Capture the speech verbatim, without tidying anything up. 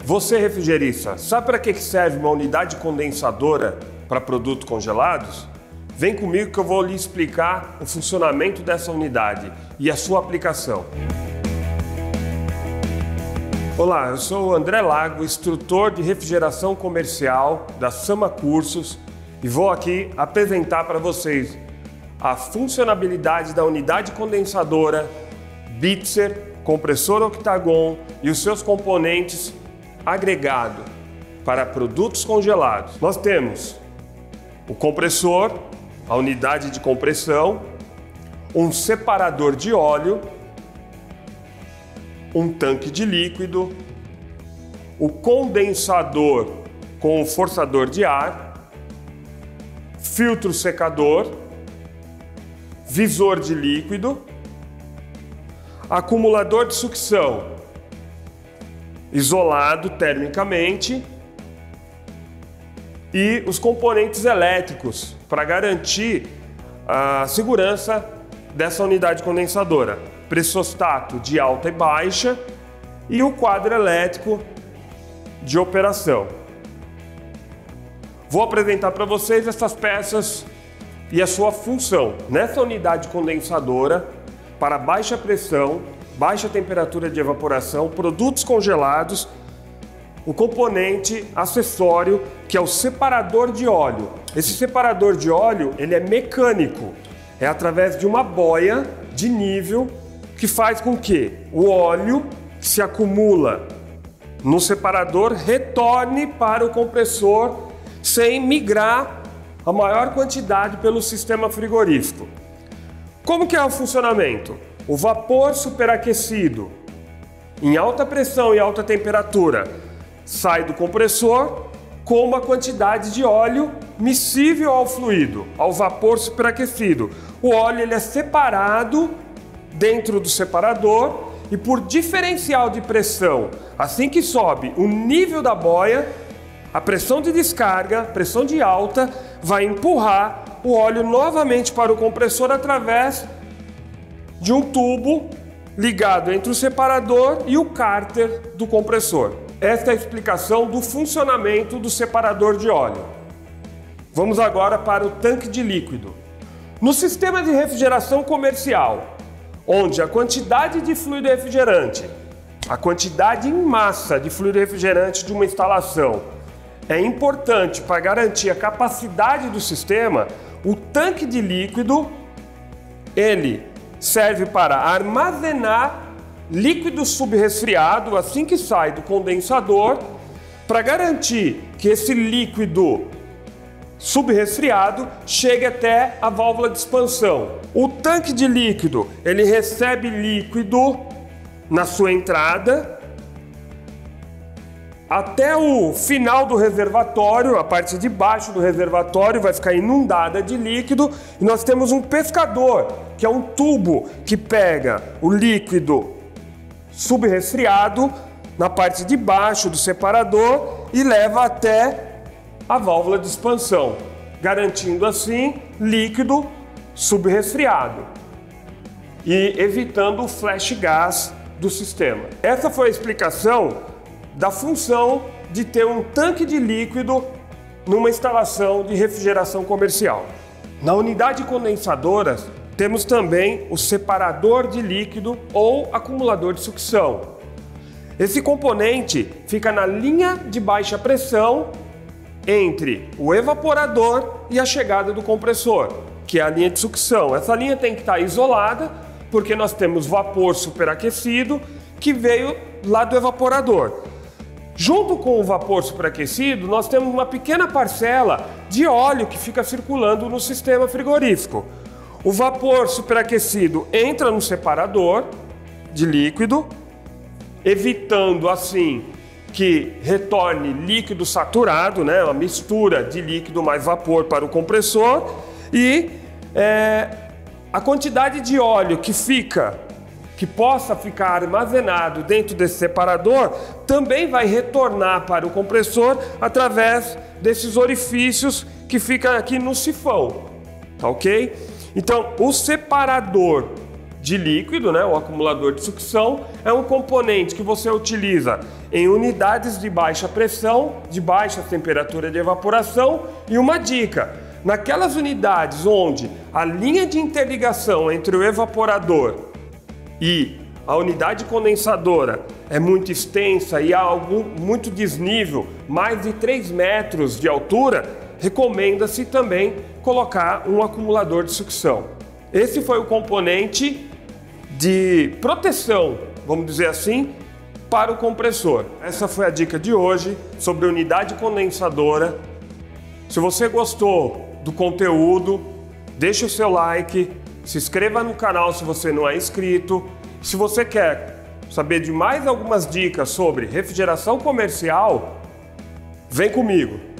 Você, refrigerista, sabe para que serve uma unidade condensadora para produtos congelados? Vem comigo que eu vou lhe explicar o funcionamento dessa unidade e a sua aplicação. Olá, eu sou o André Lago, instrutor de refrigeração comercial da Sama Cursos, e vou aqui apresentar para vocês a funcionalidade da unidade condensadora Bitzer, compressor Octagon e os seus componentes agregado para produtos congelados. Nós temos o compressor, a unidade de compressão, um separador de óleo, um tanque de líquido, o condensador com o forçador de ar, filtro secador, visor de líquido, acumulador de sucção, isolado termicamente, e os componentes elétricos para garantir a segurança dessa unidade condensadora. Pressostato de alta e baixa e o quadro elétrico de operação. Vou apresentar para vocês essas peças e a sua função. Nessa unidade condensadora, para baixa pressão, baixa temperatura de evaporação, produtos congelados, o componente acessório que é o separador de óleo. Esse separador de óleo ele é mecânico, é através de uma boia de nível que faz com que o óleo que se acumula no separador retorne para o compressor sem migrar a maior quantidade pelo sistema frigorífico. Como que é o funcionamento? O vapor superaquecido em alta pressão e alta temperatura sai do compressor com uma quantidade de óleo miscível ao fluido, ao vapor superaquecido. O óleo ele é separado dentro do separador e por diferencial de pressão, assim que sobe o nível da boia, a pressão de descarga, pressão de alta, vai empurrar o óleo novamente para o compressor através de um tubo ligado entre o separador e o cárter do compressor. Esta é a explicação do funcionamento do separador de óleo. Vamos agora para o tanque de líquido. No sistema de refrigeração comercial, onde a quantidade de fluido refrigerante, a quantidade em massa de fluido refrigerante de uma instalação é importante para garantir a capacidade do sistema, o tanque de líquido ele serve para armazenar líquido subresfriado assim que sai do condensador, para garantir que esse líquido subresfriado chegue até a válvula de expansão. O tanque de líquido ele recebe líquido na sua entrada até o final do reservatório, a parte de baixo do reservatório vai ficar inundada de líquido e nós temos um pescador, que é um tubo que pega o líquido subresfriado na parte de baixo do separador e leva até a válvula de expansão, garantindo assim líquido subresfriado e evitando o flash gas do sistema. Essa foi a explicação da função de ter um tanque de líquido numa instalação de refrigeração comercial. Na unidade condensadora, temos também o separador de líquido ou acumulador de sucção. Esse componente fica na linha de baixa pressão entre o evaporador e a chegada do compressor, que é a linha de sucção. Essa linha tem que estar isolada porque nós temos vapor superaquecido que veio lá do evaporador. Junto com o vapor superaquecido, nós temos uma pequena parcela de óleo que fica circulando no sistema frigorífico. O vapor superaquecido entra no separador de líquido, evitando assim que retorne líquido saturado, né, uma mistura de líquido mais vapor para o compressor, e é, a quantidade de óleo que fica que possa ficar armazenado dentro desse separador também vai retornar para o compressor através desses orifícios que ficam aqui no sifão, tá ok? Então, o separador de líquido, né, o acumulador de sucção, é um componente que você utiliza em unidades de baixa pressão, de baixa temperatura de evaporação. E uma dica, naquelas unidades onde a linha de interligação entre o evaporador e a unidade condensadora é muito extensa e há algum, muito desnível, mais de três metros de altura, recomenda-se também colocar um acumulador de sucção. Esse foi o componente de proteção, vamos dizer assim, para o compressor. Essa foi a dica de hoje sobre unidade condensadora. Se você gostou do conteúdo, deixe o seu like, se inscreva no canal se você não é inscrito. Se você quer saber de mais algumas dicas sobre refrigeração comercial, vem comigo!